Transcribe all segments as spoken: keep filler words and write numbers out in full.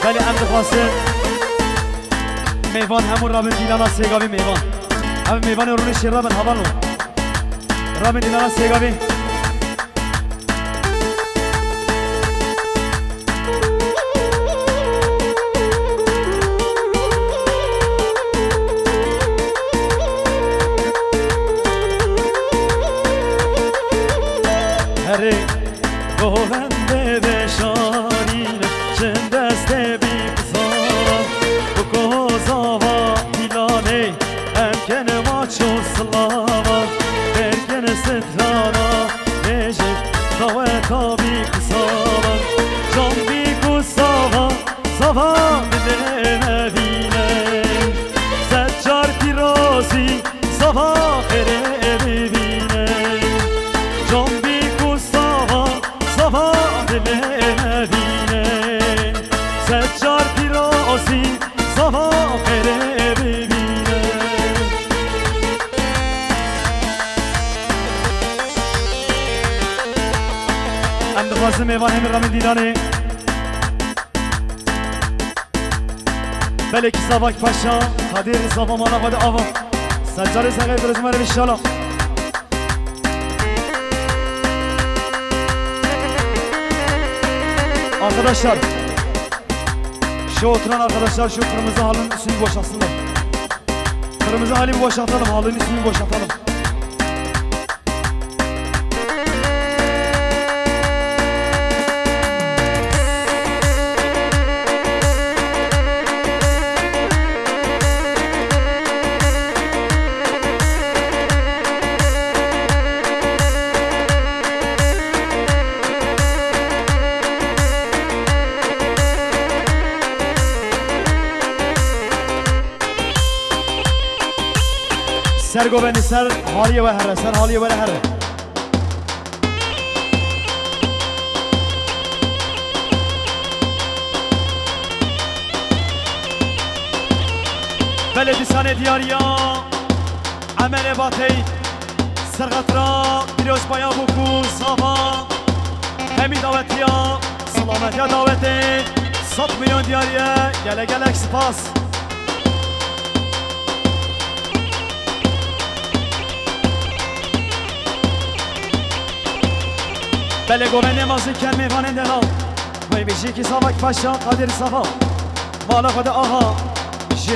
ولی ام دخواسته میوان همون رابن دیلانا سیگاوی میوان همه میوان رونی شیر رابن هوانو رابن دیلانا سیگاوی هره گوونده بشارین چند دسته بی بزارم بکو زاوا دیلانه امکن ما چون سلاوا برگن سترانا نجد نوه تا بی کساوا جان بی کساوا زاوا بده مبینه زجار پیرازی زاوا خیره ببینه جان بی کساوا زاوا بده مبینه زجار پیرازی زاوا خیره ببینه ام دخواسته میوان همین رابن دیلانه بله کساباک پاشا قدیر صافا مالا قد آوا سجار سقیب درزمه رو انشالله Arkadaşlar şu oturan arkadaşlar şu kırmızı halının üstünü boşaltsınlar. Kırmızı halini boşaltalım, halının üstünü boşaltalım. سر گوبنی سر حالیه و هره سر حالیه و هره بلدیسان دیاریا عمل باتی سرغطرا پیروز بایا بکو صافا همی داوتیا سلامتیا داوتی صد میلیون دیاریه گله گلک سپاس بله گوهنه مازی کن میوان دلال وی بیشی که ساوک پاشا قادر صفا مالا خود آها جی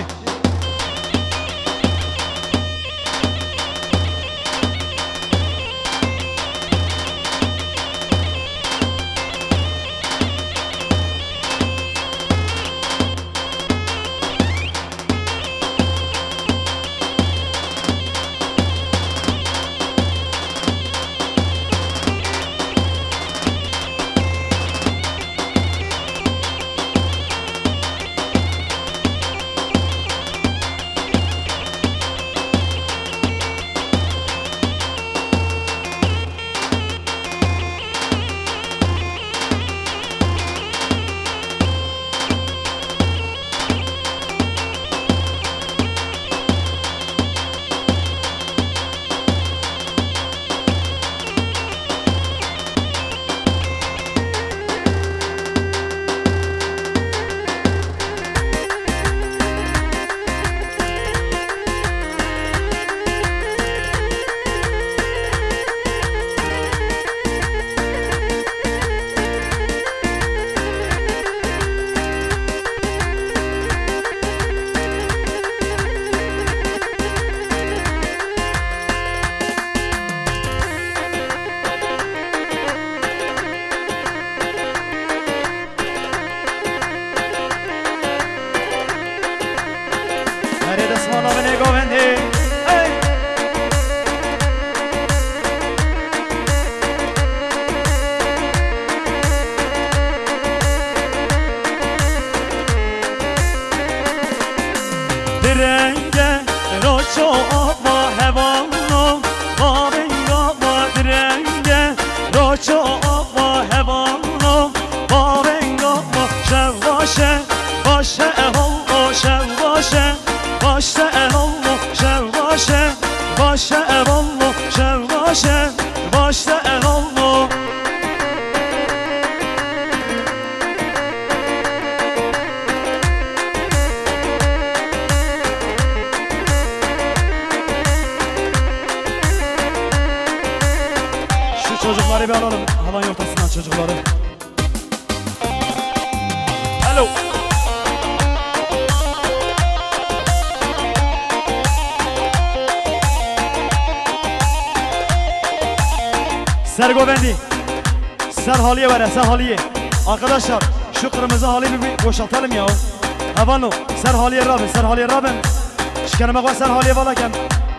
درنگه روچو آوا هوانو بابنگا با درنگه روچو آوا هوانو بابنگا با شواشه باشه اهو شواشه باشه اهو شواشه باشه اهو شواشه باشه اهو Çocukları bir alalım havan ortasından çocukları. Hello. Sergobendi. Serhaliye var ya, serhaliye. Arkadaşlar şu kırmızı halıyı bir boşaltalım ya. Havano, serhaliye rabin, serhaliye rabin. Şikanıma koy serhaliye valaken.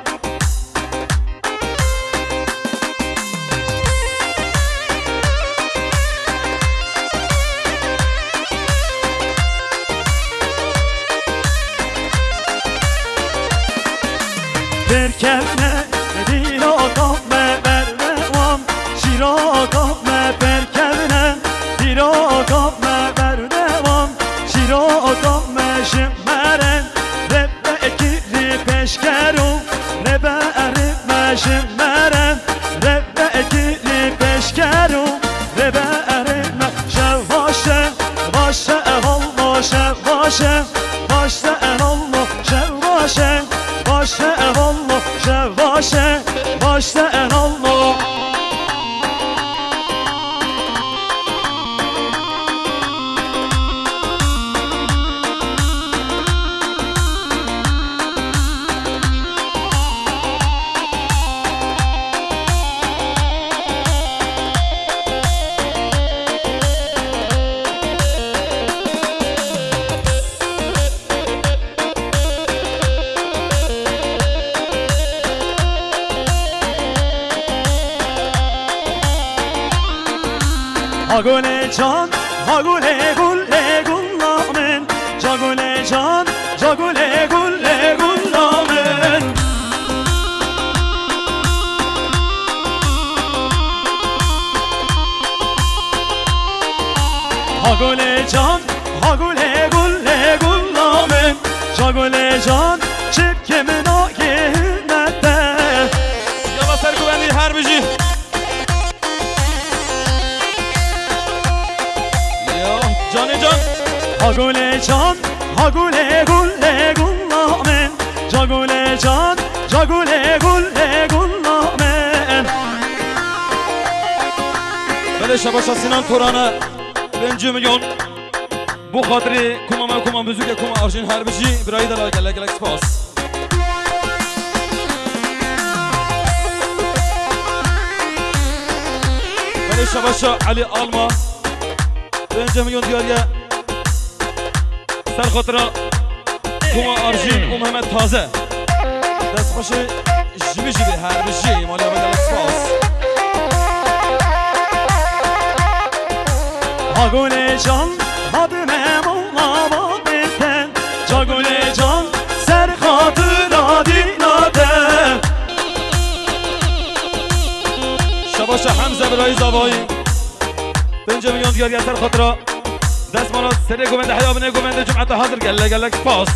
Bir kerne bir adam me vermem şiraka me bir kerne bir adam me vermem şiraka me şimmeren rebe ekiri peşkeru rebe erime şimmeren rebe ekiri peşkeru rebe erime şevvaşe vaşe evallo şevvaşe vaşe evallo şevvaşe vaşe evallo şevvaşe vaşe evallo. Hagule can, hagule gulle gullamen Cagule can, cagule gulle gullamen Hagule can, hagule gulle gullamen Cagule can, çipkemin o gehünnette Yaba sergüvenli herbici Canı can Hagule can Hagule gulle gullamen Cagule can Cagule gulle gullamen Böyle şabaşa Sinan Turan'a Birinci milyon Bu kadri kumama kuma müzik kuma arjin herbici Birayı da gel gel spas Böyle şabaşa Ali Alma Birinci milyon diyor ya Ser hatıra Kuma Arjin o Mehmet Taze Destbaşı jibi jibi herbici Maliye Bedel Spas Hagule can Hadime molla babeten Cagule can Ser hatıra dinade Şabaşa Hamza Birayı Zavayı Birinci milyon diyor yeter hatıra Desmanat seri gümende hayabine gümende cum'ata hazır gelle gelle spas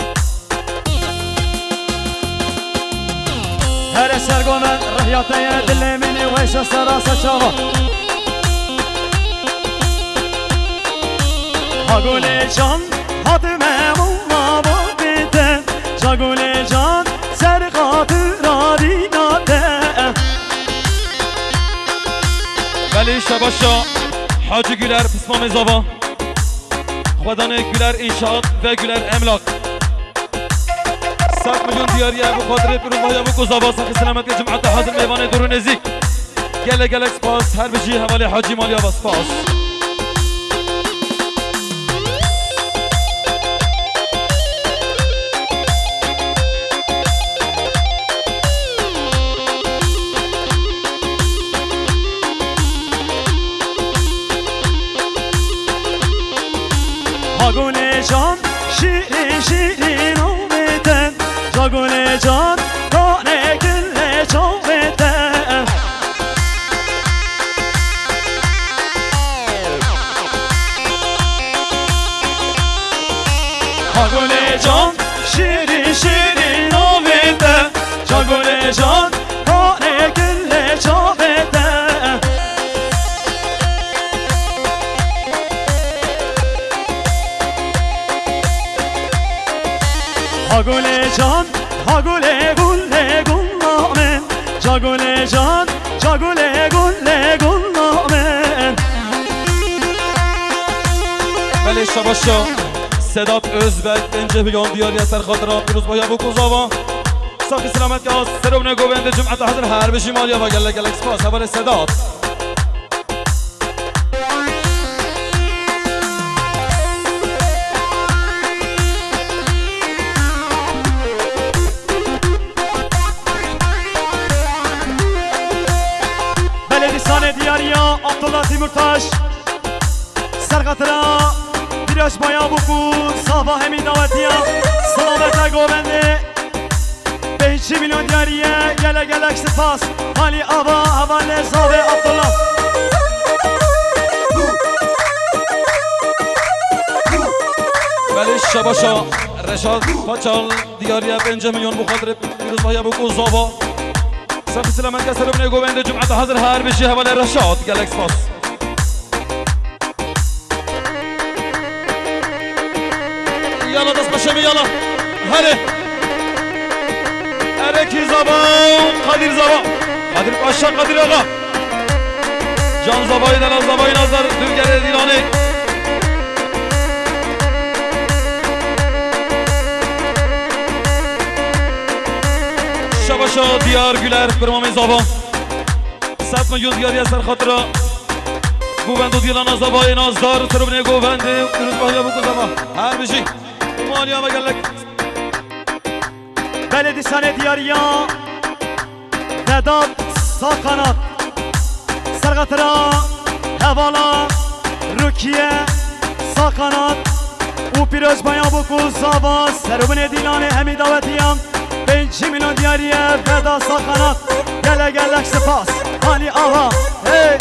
Her eser gömen rıhyataya dilemini veyse sarasa çava Hagule can hadime mulla babiten Cagule can ser hatıra dinade Veli şabaşa Hacı Güler Pısma Mezava Xwadanê Güler İnşaat ve Güler Emlak Sak milyon diyar ya bu kadri piruvaya bu kuzaba sakı selamet ya cum'ata hazır meyvane duru nezik Gele gele spas her bici havali Hacı Maliya bas spas Hagule can şirin şirin olmeten Cagule can tane gülle çoğmeten Hagule can şirin şirin olmeten Cagule can tane gülle çoğmeten Hagule can, hagule gulle gullamen Cagule can, cagule gulle gullamen شباشا سداد özbek önce milyon diyar ya ser خاطرات پیروز با یابو کوزاوا ساقی سلامت که سرم نگوبنده جمعت حاضر هر بشی مالیا و گله گله سپاس حوال سداد بلدیسان دیاریا عبدالله تیمورتاش سرقطرا پیروز با یابو کوزاوا همین دعوتیا سلامت گوبنده Beşi milyon diyariye gele gelek spas Ali Ava Havale Zave Abdullah Beli Şabaşa Reşat Paçal diyariye bence milyon bu kadar Piruz Baya bu Kuzava Sakı Selamet Keseribine Govende Cum'ata hazır her bir şey Havale Reşat gelek spas Yala das başımı yala Hadi Ereki Zaba, Kadir Zaba Kadir Paşa, Kadir Ağa Can Zaba'yı da Zaba'yı nazar Dülger Dilani Şabaşa Diyar Güler Kırmami Zaba Satma Yıl Diyar Yaser Hatıra Guvendu Dilana Zaba'yı nazar Sırıbne Guvendi Kırız Bahya Buku Zaba Her bir şey Umaniyama gelek Beledisane diyariya Vedat sağ kanat Sergatıra Hevala Rukiye sağ kanat Upiroz bayan bu kuzava Serubine dilane hemi davetiyan Beşi milyon diyariye Vedat sağ kanat Gele gelek spas Hani aha hey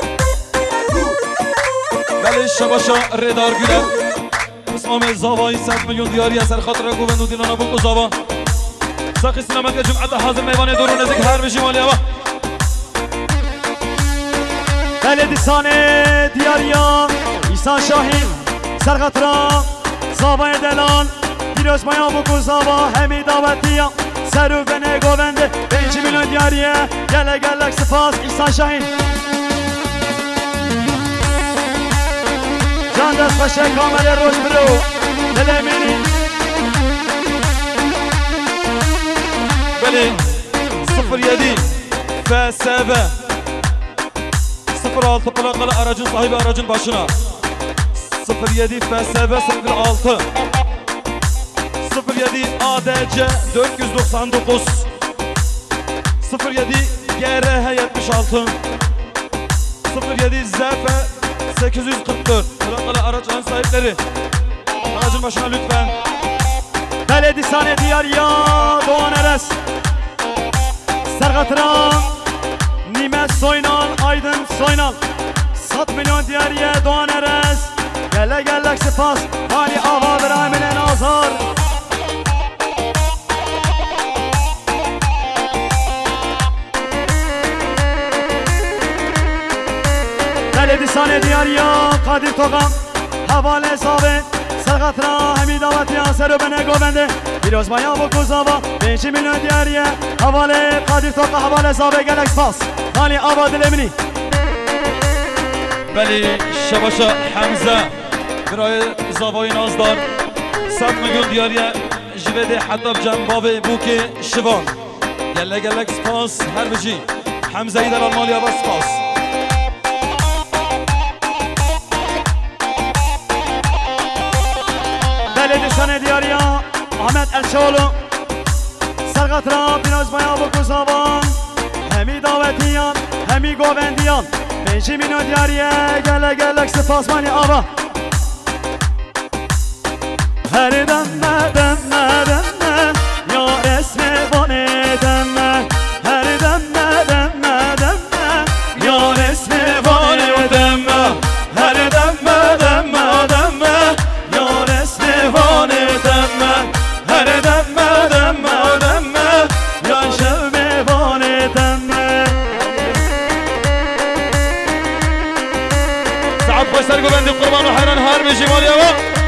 Beli Şabaşa Redar Güler Kısmame Zava'yı set milyon diyariye Sergatıra Guvendu dilana bu kuzava Sakı Sinamet'e Cum'ata hazır meyvane doğru nezik her bir şimali hava Beledisane diyariya İhsan Şahin Sergatıra Zava'ya delan Piroz bayan bu kuzava Hemi davetiya Serubene govende Beşi milyon diyariye Gele gelek spas İhsan Şahin Can dest başı kamele roş bro Delemini Beli sıfır yedi F S B sıfır altı plakalı aracın sahibi aracın başına sıfır yedi F S B sıfır altı sıfır yedi A D C dört yüz doksan dokuz sıfır yedi G R H yetmiş altı sıfır yedi Z F sekiz yüz kırk dört plakalı araçların sahipleri aracın başına lütfen. Beledisane diyariya Doğan Eres Sergatıra Nimet Soynal Aydın Soynal Sat milyon diyariye Doğan Eres Gele gelek spas Hani ava Brahim'ine nazar Beledisane diyariya Kadir Tokan Havale Sabit Sergatıra hemi davetiya Serubene govende Piroz bayan bu kuzava Beşi milyon diyariye Havale Kadir Toka Havale Zabe gelek spas Hani ava dilemini Beli Şabaşa Hamza Birayı Zavayı Nazdar Satma Gül Diyariye Jivede Hattab Cembabe Buki Şivan Gelle gelek spas her bir şey Hamza'yı da Almanya bas spas Beledisane diyariya Ahmet Elçoğlu Sergatıra Piroz bayan bu kuzavan Hemi davetiyan Hemi govendiyan Beşi milyon diyariye Gele gelek spas mani ava Her demme demme demme Ya esme bane demme Her demme demme demme Ya esme bane demme Her demme demme demme Ya esme bane demme Her demme demme demme Ya şevme bane demme Saat başlar güvendik kurbanı hayran her bir şey var ya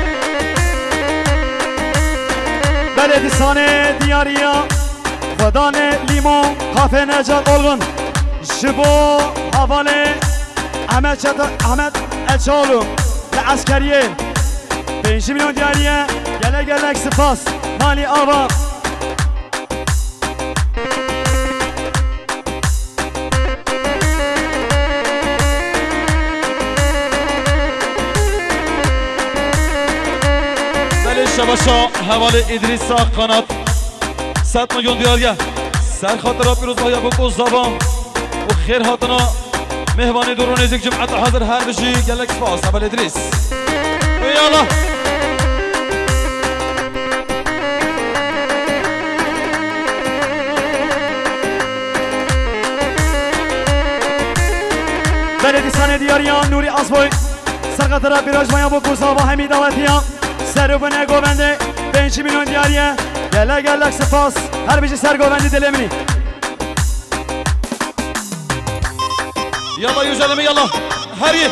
Beledisane diyariya Vadane limon kafe necat olgun Jibo havale Ahmet Çata Ahmet Elçoğlu ve askeriye پنج میلیون دیاریه گله گلک سپاس مالی آوا بله شباشا حوال ادریس قنات صد میلیون دیاریه سر خاطر پیروز های بکو زبان و خیر هاتنا مهوانی دوران نزدیک جمعت حاضر هر بشی گلک سپاس حوال ادریس یالا بلدیسان دیاریان نوری آسبوی سرقطرا بیراج مایا بکو زبان همی دعوتیان سرگوبنده گوبنده پنج میلیون دیاریه گله گلک سپاس هر بشی سرگوبنده دلمنی يلا يوجد يلا هري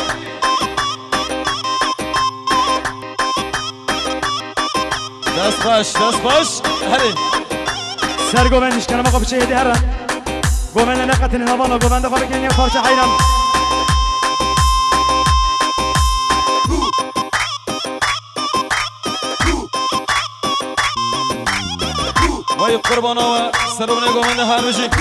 دست باش دست باش هري سر گوبندش کنم آقا بچه هدی هرم گوبنده نقطن هوانا گوبنده خواه بکنی پارچه حیرم وای قربانا و سرونه گوبنده هر بشی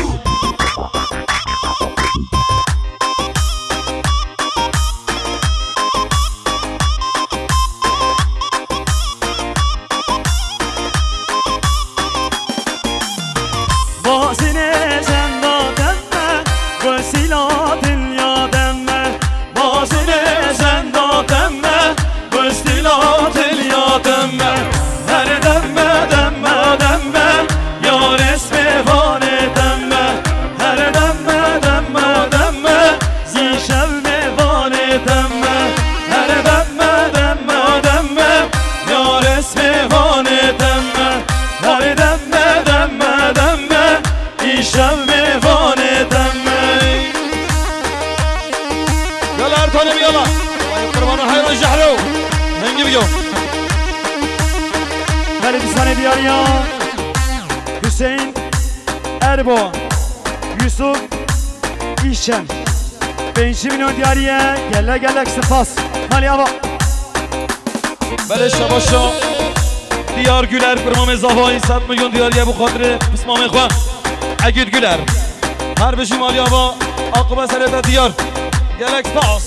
Hüseyin Erbo Yusuf İşen beş milyon diyariye gele gelek spas Mali Ava Bele şabaşa Diyar Güler Kırmame Zavai saat milyon diyariye bu kadri Bismame Khwa Agid Güler Her beşi Mali Ava Akıba Serete Diyar Gelek spas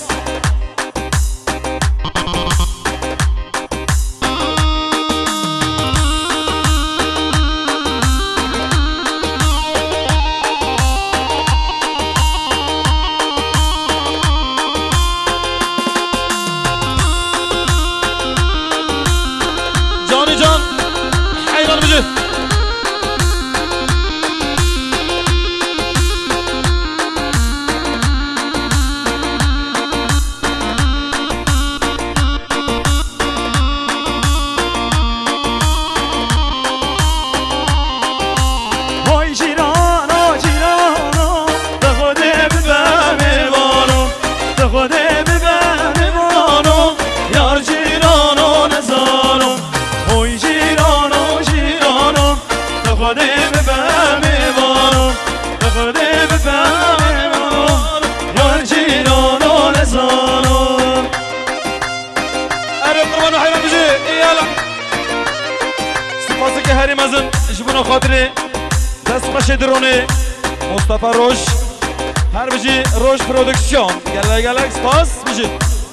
خاطره دست باش درونه مصطفی روش هر بجی روش پرودکسیون گله گله سپاس بجی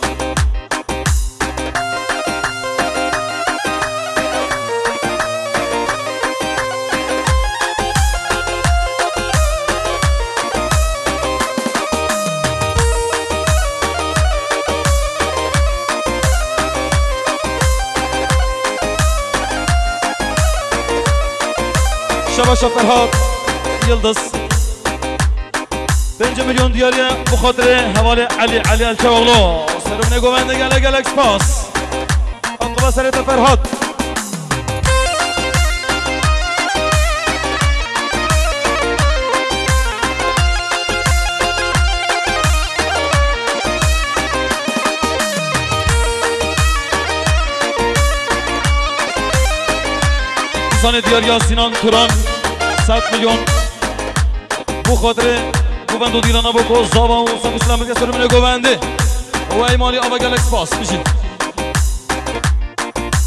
شباشا فرهاد يلدز پنج میلیون دیاریه بخاطر حواله علی علی الچواغلو سرونه گوونده گله گله سپاس عقبه سرت فرهاد انسان دیاریا سینان توران صد میلیون بو خاطر گوبند دیرانا بکو زابا و صف اسلام بگه سرمونه گوونده و ایمالی آبا گلک سپاس بشید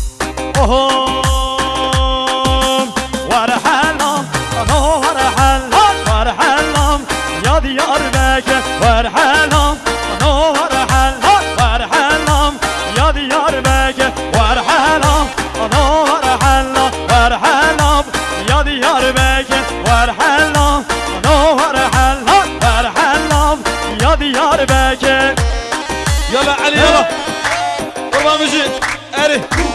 اوه ورحلم انا ورحلم ورحلم يا ديار بك ورحلم انا ورحلم ورحلم يا ديار بك ورحلم انا ورحلم ورحلم يا ديار بك ورحلم انا ورحلم ورحلم يا ديار بك يلا علي يلا قربان مجي اري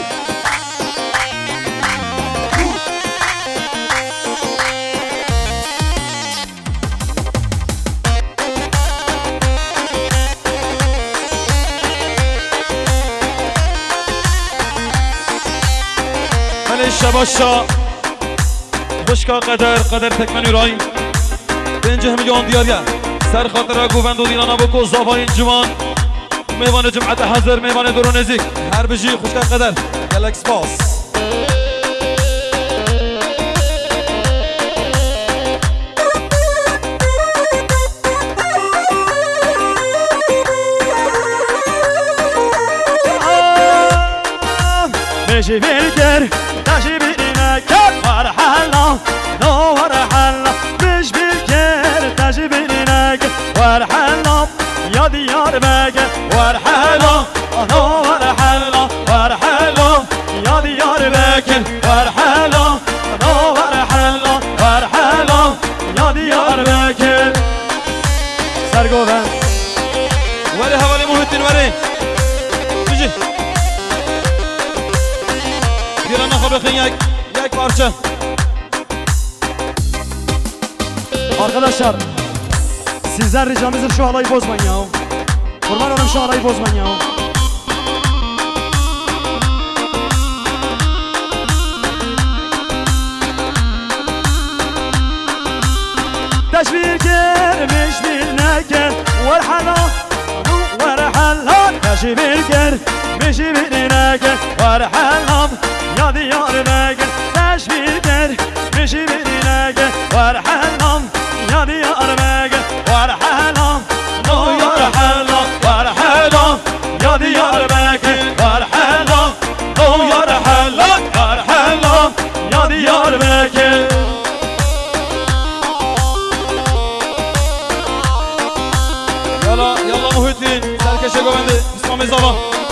شباشا بشکا قدر قدر تکمنی رای پنجه میلیون دیاریا سر خاطر گووند و دیلانا بکو زاوای جوان میوان جمعت حاضر میوان درو نزیک هر بجی خوشکا قدر گلکس باس بجی بیلگر تجی بیرینه کر ورحلم نو ورحلم بج بیلگر تجی بیرینه کر ورحلم یا دیار بگه ورحلم نو ورحلم ورحلم یا دیار بگه ورحلم نو ورحلم ورحلم یا دیار بگه سرگوبن ولی حوالی محیطین ولی بجی دیران نخواه بخین یک یک parça Arkadaşlar sizden ricamızdır şu halayı bozmayın ya. Kurban olayım şu halayı bozmayın ya. Teşvir gelmiş bilneke Verhala Verhala Teşvir gelmiş bilneke Verhala Ya diyar bege Teşvir gelmiş bilneke Verhala Ya diyar bege Verhala No yarhala Verhala Ya diyar bege Verhala No yarhala Verhala Ya diyar bege Yalla yalla Muhittin Serkeşe Govendi İsmail Zava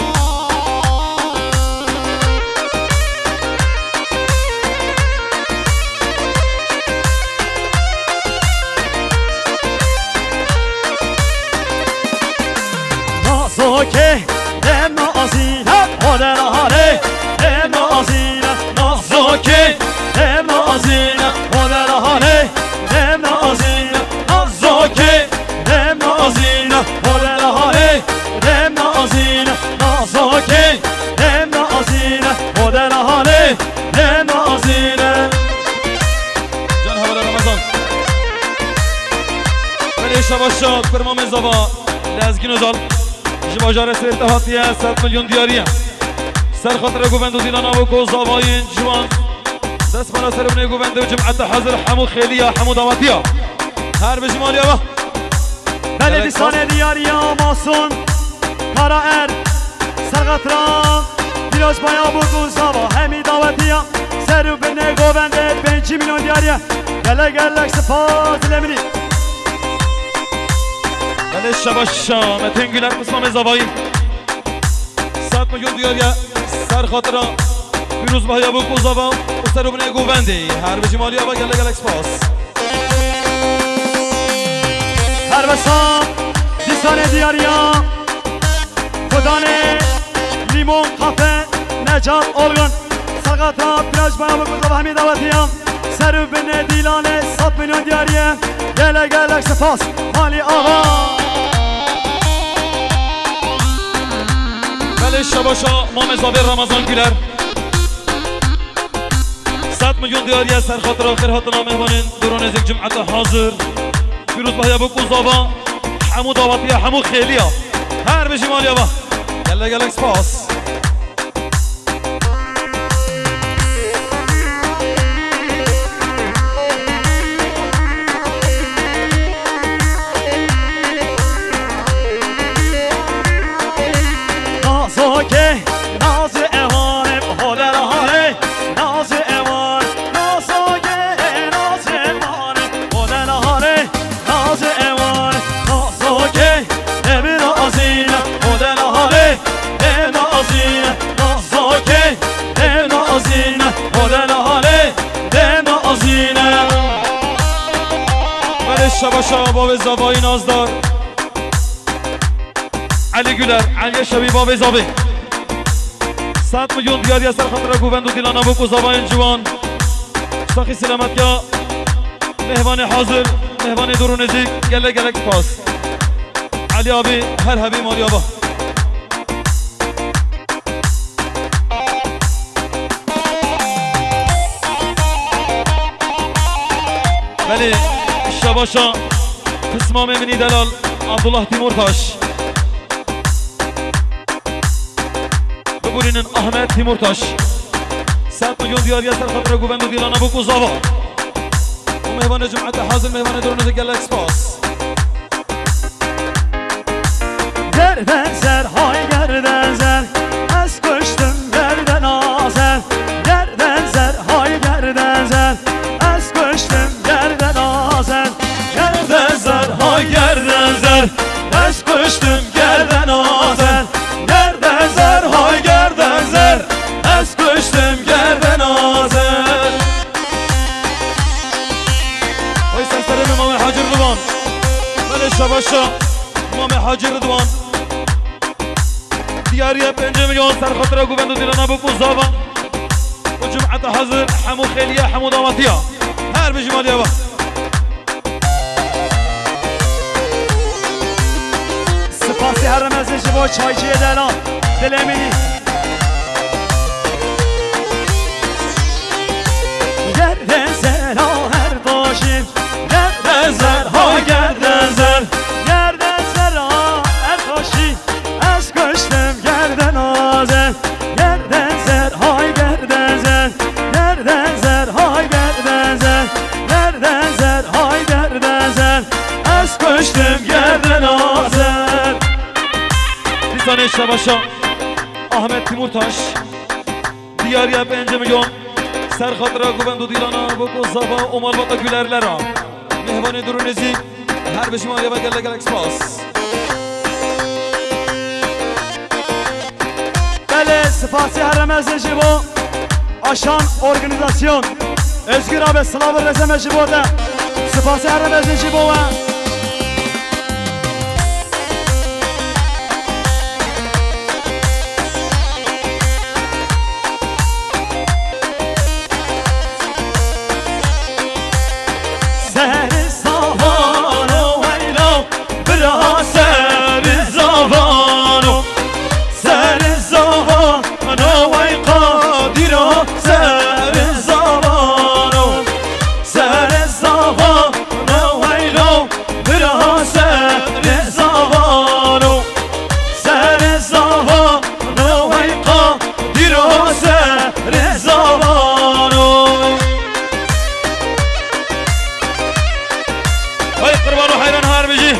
Nazoke Dem nazine Oden hale Dem nazine Nazoke Dem nazine Oden hale Dem nazine Nazoke Dem nazine Oden hale Dem nazine Nazoke Dem nazine Oden hale Dem nazine Can havalı Ramazan Veli Şabaşşa Kırma Mezava Lezgin Özal Jibajar Seyir Tahatiye ست milyon diyariye Ser Khatara Govendu Dilana Voko Zavayin Juan Dest Bana Serbne Govendu Cem'ata Hazır Hamu Kheliya Hamu Davatiya Her bir Cimaliye bak Beledisane diyariye Masun Kara Er Ser Khatara Biraz Baya Voko Zava Hemi Davatiya Serbne Govendu beş milyon diyariye Gele gelek sıfat lemini Veli Şabaşşa Metin Güler İsmail Zavayı ست milyon diyariye Ser Khatara Firuz Bahya Voko Zava Serbne Govendu Her bir Cimaliye bak Gele gelek spas Her besam Disane diyariya Kudane Limon kafe Necat Olgun Sargata Plaj Baya Voko Zava Hemi Davatiyam Serbne Dilane ست milyon diyariye Gele gelek sıfat Mali Ağa Veli Şabaşa Mame Zabir Ramazan Güler ست milyon diyariye Ser Khatara Khair Hatına Mehmanın Durun Ezik Cum'ata hazır Firuz Bahya Voko Zava Hamu Davatiya Hamu Kheliya Her bir Cimaliye bak Gele gelek spas Nazoke Nazı evanem Hoder hale شباشا باب زبایی نازدار علی گلر علی شبی باب زبی صد میلیون دیاری از سر خاطر گووند و دیلان ابو کو زبای جوان ساخی سلامت یا مهمان حاضر مهمان درون نزدیک گله گله پاس علی آبی هر حبی مالی آبا ولی شباشا قسمام منی دلال عبدالله تیمورتاش ببورینن احمد تیمورتاش صد میلیون دیاری از سر خاطر گووند و دیلان ابو کو زبا و مهمان جمعت حاضر مهمان درون نزدیک گله پاس Gerden zer, hay gerden zer, az koştum gerden azer. Gerden zer, hay gerden zer, az koştum gerden azer. Gerden zer, hay gerden zer, az koştum gerden azer. Gerden zer, hay gerden zer, az koştum gerden azer. Oy seslerim İmam Hacı Rıdvan Böyle şabaşa İmam Hacı Rıdvan دیاریه پنج میلیون سر خاطر گووند و دیلان ابو کو زبا و جمعت حاضر حمو خیلیه حمو داماتیا هر بجمالیا با سپاسی هر رمزش با چایچی دلان دل امینی گردن زر ها هر باشیم گردن زر ها گردن زر گردن زر ها هر باشیم از کشتم گردن آزر گردن زر های گردن زر گردن زر های گردن زر گردن زر های گردن زر از کشتم گردن آزر دیسان شباشا احمد تیمورتاش دیاریه پنج میلیون سر خاطر گووند و دیلان ابو کو زبا و مالباتا گلرلرا مهمان درون نزدیک هر بجمالیا با گله گله پاس بله سپاسی هر رمزشی با آشان ارگانیزاسyon Özgür abi Slavı Rezemeci bu da Sipasi her rmezeci bu var Seri zamanı veylo Bira seri zamanı Seri zamanı vey kadira Seri zamanı Seri zamanı veylo Bira seri zamanı Seri zamanı vey kadira Seri zamanı Vay kurbanı hayran harbici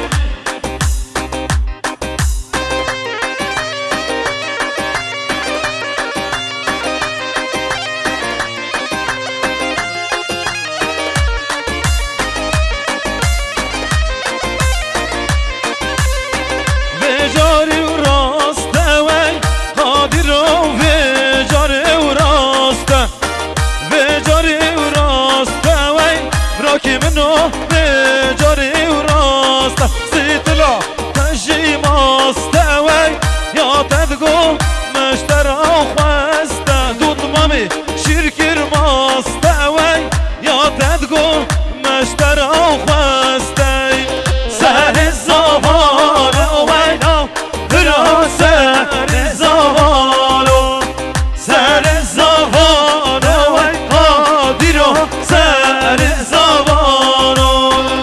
Vejari uraste vey Kadiro vejari uraste Vejari uraste vey Rakimino vejari uraste Sitla tejimaste vey Ya tedgo meştera khweste Dudmami şirkir maste vey Ya tedgo meştera khweste Seri zamanı veylo Bira seri zamanı Seri zamanı vey kadiro Seri zamanı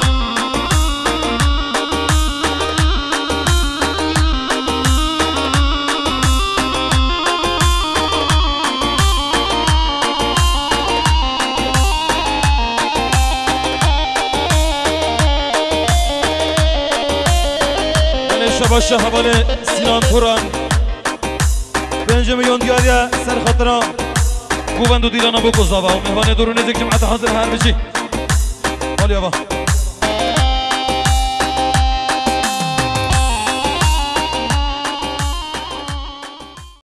شباشا حواله سینان توران پنج میلیون دیاریه سر خاطر گووند و دیلان ابو کو زبا و مهمان درون نزدیک جمعت حاضر هر بچی مالی آبا